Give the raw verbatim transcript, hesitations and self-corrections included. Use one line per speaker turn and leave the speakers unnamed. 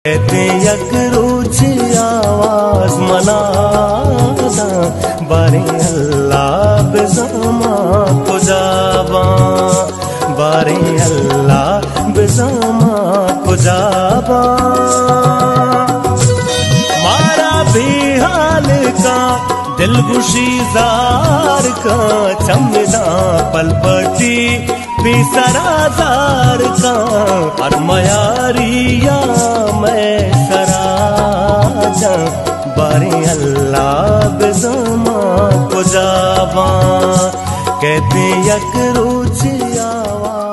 कहते यक रोज आवाज मनादा बारे अल्लाह बेज़मा को जावा, बारे अल्लाह बेज़मा को जावा। मारा भी हाल का दिल गुशीजार का चमदा पलपटी बेसराजार का और मयारिया मैं सराजा बारे अल्लाह बेज़मा को जावा। कहते यक रोज आवा